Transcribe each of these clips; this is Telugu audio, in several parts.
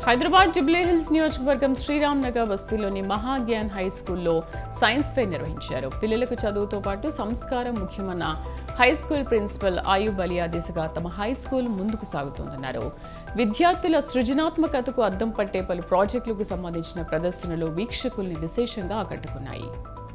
హైదరాబాద్ జుబ్లీ హిల్స్ నియోజకవర్గం శ్రీరామ్ నగర్ బస్తీలోని మహాజ్ఞాన్ హై స్కూల్లో సైన్స్ ఫెయిర్ నిర్వహించారు. పిల్లలకు చదువుతో పాటు సంస్కారం ముఖ్యమన్న high school principal Ayub Aliya దిశగా తమ హై స్కూల్ ముందుకు సాగుతోందన్నారు. విద్యార్థుల సృజనాత్మకతకు అద్దం పట్టే పలు ప్రాజెక్టులకు సంబంధించిన ప్రదర్శనలు వీక్షకుల్ని విశేషంగా ఆకట్టుకున్నాయి.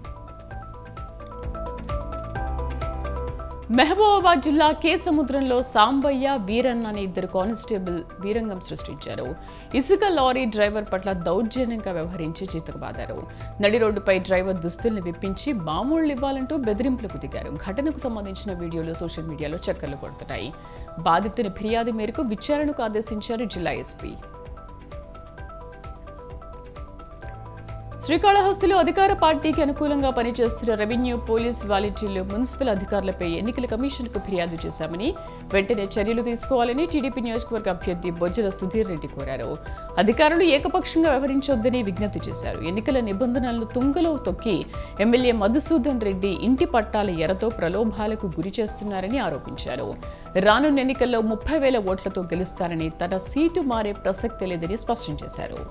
మహబూబాబాద్ జిల్లా కే సముద్రంలో సాంబయ్య, వీరన్న అనే ఇద్దరు కానిస్టేబుల్ వీరంగం సృష్టించారు. ఇసుక లారీ డ్రైవర్ పట్ల దౌర్జన్యంగా వ్యవహరించి చితకబాదారు. నడి రోడ్డుపై డ్రైవర్ దుస్తుల్ని విప్పించి మామూళ్లు ఇవ్వాలంటూ బెదిరింపులకు దిగారు. ఘటనకు సంబంధించిన వీడియోలు సోషల్ మీడియాలో చక్కర్లు కొడుతున్నాయి. బాధితుని ఫిర్యాదు మేరకు విచారణకు ఆదేశించారు జిల్లా ఎస్పీ. శ్రీకాళహస్తిలో అధికార పార్టీకి అనుకూలంగా పనిచేస్తున్న రెవెన్యూ, పోలీస్, వాలంటీర్లు, మున్సిపల్ అధికారులపై ఎన్నికల కమిషన్కు ఫిర్యాదు చేశామని వెంటనే చర్యలు తీసుకోవాలని టీడీపీ నియోజకవర్గ అభ్యర్థి బొజ్జల సుధీర్ రెడ్డి కోరారు. అధికారులు ఏకపక్షంగా వ్యవహరించొద్దని విజ్ఞప్తి చేశారు. ఎన్నికల నిబంధనలను తుంగలో తొక్కి ఎమ్మెల్యే మధుసూదన్ రెడ్డి ఇంటి పట్టాల ఎరతో ప్రలోభాలకు గురి చేస్తున్నారని ఆరోపించారు. రానున్న ఎన్నికల్లో 30,000 ఓట్లతో గెలుస్తారని, తన సీటు మారే ప్రసక్తి లేదని స్పష్టం చేశారు.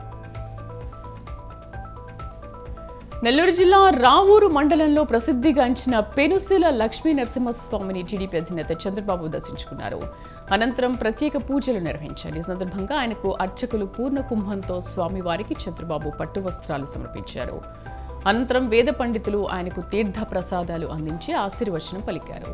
నెల్లూరు జిల్లా రావూరు మండలంలో ప్రసిద్ధిగాంచిన పెనుసిల లక్ష్మీ నరసింహస్వామిని టీడీపీ అధినేత చంద్రబాబు దర్శించుకున్నారు. అనంతరం ప్రత్యేక పూజలు నిర్వహించారు. ఈ సందర్భంగా ఆయనకు అర్చకులు పూర్ణ కుంభంతో స్వామివారికి చంద్రబాబు పట్టు వస్త్రాలు సమర్పించారు. అనంతరం వేద పండితులు ఆయనకు తీర్థ ప్రసాదాలు అందించి ఆశీర్వచనం పలికారు.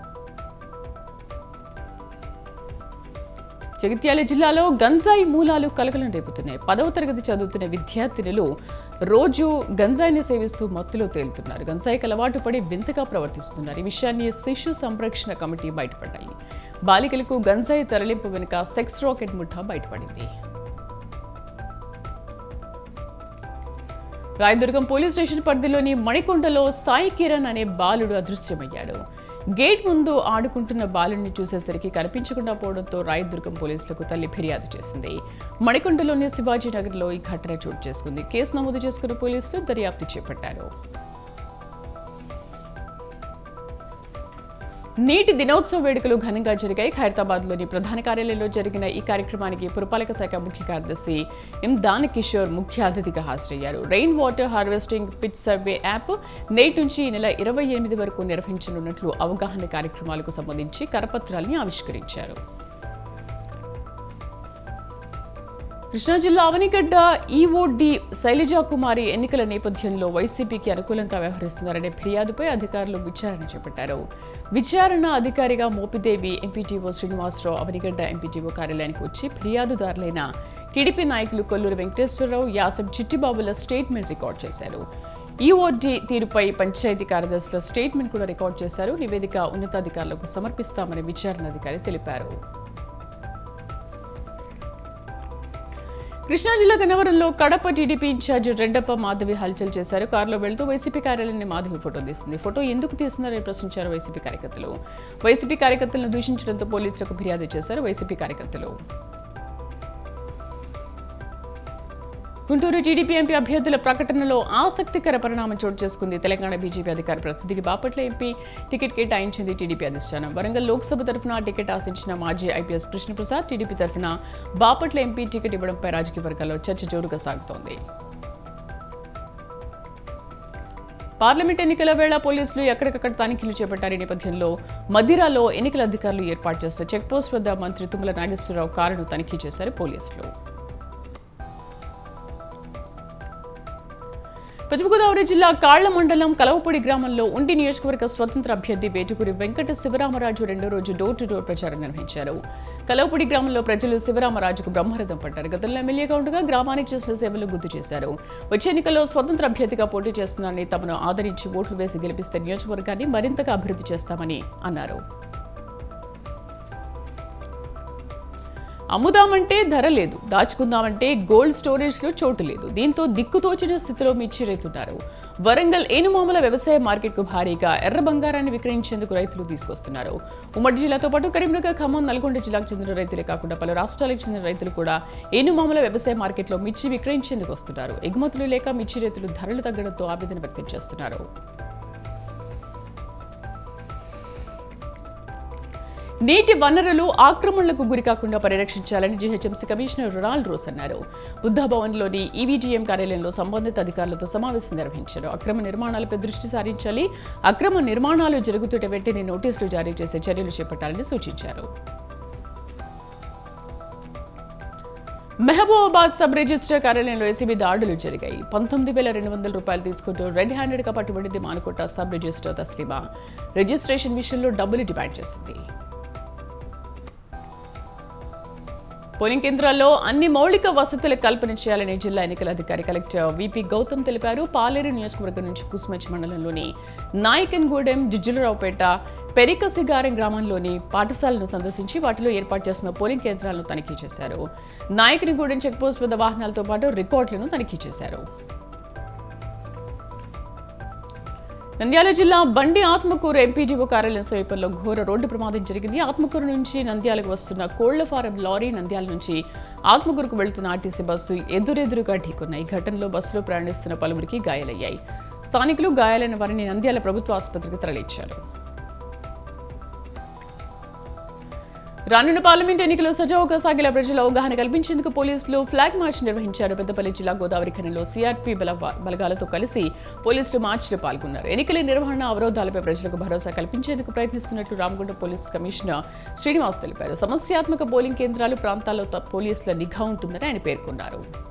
జగిత్యాల జిల్లాలో గంజాయి మూలాలు కలకలం రేపుతున్నాయి. 10వ తరగతి చదువుతున్న విద్యార్థినులు రోజు గంజాయిని సేవిస్తూ మత్తులో తేలుతున్నారు. గంజాయికి అలవాటు పడి వింతగా ప్రవర్తిస్తున్నారు. ఈ విషయాన్ని శిశు సంరక్షణ కమిటీ బయటపడ్డాయి. బాలికలకు గంజాయి తరలింపు వెనుక సెక్స్ రాకెట్ ముఠా బయటపడింది. రాయదుర్గం పోలీస్ స్టేషన్ పరిధిలోని మణికొండలో సాయి కిరణ్ అనే బాలుడు అదృశ్యమయ్యాడు. గేట్ ముందు ఆడుకుంటున్న బాలుడిని చూసేసరికి కనిపించకుండా పోవడంతో రాయదుర్గం పోలీసులకు తల్లి ఫిర్యాదు చేసింది. మణికొండలోని శివాజీ నగర్లో ఈ ఘటన చోటు చేసుకుంది. కేసు నమోదు చేసుకున్న పోలీసులు దర్యాప్తు చేపట్టారు. నీటి దినోత్సవ వేడుకలు ఘనంగా జరిగాయి. ఖైరతాబాద్లోని ప్రధాన కార్యాలయంలో జరిగిన ఈ కార్యక్రమానికి పురపాలక శాఖ ముఖ్య కార్యదర్శి ఎం దానకిషోర్ ముఖ్య అతిథిగా హాజరయ్యారు. Rain water harvesting pit survey app నేటి నుంచి ఈ నెల 28 వరకు నిర్వహించనున్నట్లు అవగాహన కార్యక్రమాలకు సంబంధించి కరపత్రాల్ని ఆవిష్కరించారు. కృష్ణా జిల్లా అవనిగడ్డ ఈఓడి శైలజా కుమారి ఎన్నికల నేపథ్యంలో వైసీపీకి అనుకూలంగా వ్యవహరిస్తున్నారనే ఫిర్యాదుపై అధికారులు విచారణ చేపట్టారు. విచారణ అధికారిగా మోపిదేవి, ఎంపీటీఓ శ్రీనివాసరావు అవనిగడ్డ ఎంపీటీఓ కార్యాలయానికి వచ్చి ఫిర్యాదుదారులైన టీడీపీ నాయకులు కొల్లూరు వెంకటేశ్వరరావు, యాసం చిట్టిబాబుల స్టేట్మెంట్ రికార్డ్ చేశారు. ఈఓడి తీరుపై పంచాయతీ కార్యదర్శుల స్టేట్మెంట్ కూడా రికార్డ్ చేశారు. నివేదిక ఉన్నతాధికారులకు సమర్పిస్తామని విచారణ అధికారి తెలిపారు. కృష్ణా జిల్లా గన్నవరంలో కడప టీడీపీ ఇన్ఛార్జి రెడ్డప్ప మాధవి హల్చల్ చేశారు. కారులో వెళ్తూ వైసీపీ కార్యాలయాన్ని మాధవి ఫోటో తీసింది. ఫోటో ఎందుకు తీస్తున్నారని ప్రశ్నించారు వైసీపీ కార్యకర్తలు. వైసీపీ కార్యకర్తలను దూషించడంతో పోలీసులకు ఫిర్యాదు చేశారు వైసీపీ కార్యకర్తలు. గుంటూరు టీడీపీ ఎంపీ అభ్యర్థుల ప్రకటనలో ఆసక్తికర పరిణామం చోటు చేసుకుంది. తెలంగాణ బీజేపీ అధికార ప్రతినిధికి బాపట్ల ఎంపీ టికెట్ కేటాయించింది టీడీపీ అధిష్టానం. వరంగల్ లోక్సభ తరఫున టికెట్ ఆశించిన మాజీ ఐపీఎస్ కృష్ణప్రసాద్ టీడీపీ తరఫున బాపట్ల ఎంపీ టికెట్ ఇవ్వడంపై రాజకీయ వర్గాల్లో చర్చ జోరుగా సాగుతోంది. పార్లమెంట్ ఎన్నికల వేళ పోలీసులు ఎక్కడికక్కడ తనిఖీలు చేపట్టారు. ఈ నేపథ్యంలో మదిరాలో ఎన్నికల అధికారులు ఏర్పాటు చేసిన చెక్పోస్ట్ వద్ద మంత్రి తుమ్మల నాగేశ్వరరావు కారును తనిఖీ చేశారు పోలీసులు. పశ్చిమ గోదావరి జిల్లా కాళ్ల మండలం కలవపూడి గ్రామంలో ఉండి నియోజకవర్గ స్వతంత్ర అభ్యర్థి వేటుకూరి వెంకట శివరామరాజు రెండో రోజు డోర్ టు డోర్ ప్రచారం నిర్వహించారు. కలవపూడి గ్రామంలో ప్రజలు శివరామరాజుకు బ్రహ్మరథం పట్టారు. గతంలో ఎమ్మెల్యేగా ఉండగా గ్రామానికి చేసిన సేవలు గుర్తు చేశారు. వచ్చే ఎన్నికల్లో స్వతంత్ర అభ్యర్థిగా పోటీ చేస్తున్నారని, తమను ఆదరించి ఓట్లు వేసి గెలిపిస్తే నియోజకవర్గాన్ని మరింతగా అభివృద్ధి చేస్తామని అన్నారు. అమ్ముదామంటే ధర లేదు, దాచుకుందామంటే గోల్డ్ స్టోరేజ్లో చోటు లేదు. దీంతో దిక్కుతోచిన స్థితిలో మిర్చి రైతున్నారు. వరంగల్ ఏనుమామల వ్యవసాయ మార్కెట్కు భారీగా ఎర్ర బంగారాన్ని విక్రయించేందుకు రైతులు తీసుకొస్తున్నారు. ఉమ్మడి జిల్లాతో పాటు కరీంనగర్, ఖమ్మం, నల్గొండ జిల్లాకు చెందిన రైతులే కాకుండా పలు రాష్ట్రాలకు చెందిన రైతులు కూడా ఏనుమామల వ్యవసాయ మార్కెట్లో మిర్చి విక్రయించేందుకు వస్తున్నారు. ఎగుమతులు లేక మిర్చి రైతులు ధరలు తగ్గడంతో ఆవేదన వ్యక్తం చేస్తున్నారు. నీటి వనరులు ఆక్రమణలకు గురికాకుండా పరిరక్షించాలని జీహెచ్ఎంసీ కమిషనర్ రొనాల్డ్ రోస్ అన్నారు. బుద్ధభవన్లోని ఈవీజీఎం కార్యాలయంలో సంబంధిత అధికారులతో సమావేశం నిర్వహించారు. అక్రమ నిర్మాణాలపై దృష్టి సారించాలి, అక్రమ నిర్మాణాలు జరుగుతుంటే వెంటనే నోటీసులు జారీ చేసే చర్యలు చేపట్టాలని సూచించారు. మహబూబాబాద్ సబ్ రిజిస్టర్ కార్యాలయంలో ఏసీబీ దాడులు జరిగాయి. 19,200 రూపాయలు తీసుకుంటూ రెడ్ హ్యాండెడ్గా పట్టుబడింది Manukota sub register Taslima. Registration విషయంలో డబ్బులు డిమాండ్ చేసింది. పోలింగ్ కేంద్రాల్లో అన్ని మౌలిక వసతుల కల్పన చేయాలని జిల్లా ఎన్నికల అధికారి కలెక్టర్ విపి గౌతమ్ తెలిపారు. పాలేరు నియోజకవర్గం నుంచి కుసుమంచి మండలంలోని నాయకన్గూడెం, జుజ్జులరావుపేట, పెరికసిగారం గ్రామంలోని పాఠశాలను సందర్శించి వాటిలో ఏర్పాటు చేసిన పోలింగ్ కేంద్రాలను తనిఖీ చేశారు. నాయకన్గూడెం చెక్పోస్ట్ వద్ద వాహనాలతో పాటు రికార్డులను తనిఖీ చేశారు. నంద్యాల జిల్లా బండి ఆత్మకూరు ఎంపీడీఓ కార్యాలయం సమీపంలో ఘోర రోడ్డు ప్రమాదం జరిగింది. ఆత్మకూరు నుంచి నంద్యాలకు వస్తున్న కోళ్ల ఫారం లారీ నంద్యాల నుంచి ఆత్మకూరుకు వెళ్తున్న ఆర్టీసీ బస్సు ఎదురెదురుగా ఢీకొన్నాయి. ఈ ఘటనలో బస్సులో ప్రయాణిస్తున్న పలువురికి గాయాలయ్యాయి. స్థానికులు గాయాలైన వారిని నంద్యాల ప్రభుత్వ ఆసుపత్రికి తరలించారు. రానున్న పార్లమెంట్ ఎన్నికలు సజావుగా సాగేలా ప్రజల అవగాహన కల్పించేందుకు పోలీసులు ఫ్లాగ్ మార్చ్ నిర్వహించారు. పెద్దపల్లి జిల్లా గోదావరి ఖనిలో సిఆర్పీ బలగాలతో కలిసి పోలీసులు మార్చిలో పాల్గొన్నారు. ఎన్నికల నిర్వహణ అవరోధాలపై ప్రజలకు భరోసా కల్పించేందుకు ప్రయత్నిస్తున్నట్లు రామగుండం పోలీస్ కమిషనర్ శ్రీనివాస్ తెలిపారు. సమస్యాత్మక పోలింగ్ కేంద్రాలు ప్రాంతాల్లో పోలీసుల నిఘా ఉంటుందని ఆయన పేర్కొన్నారు.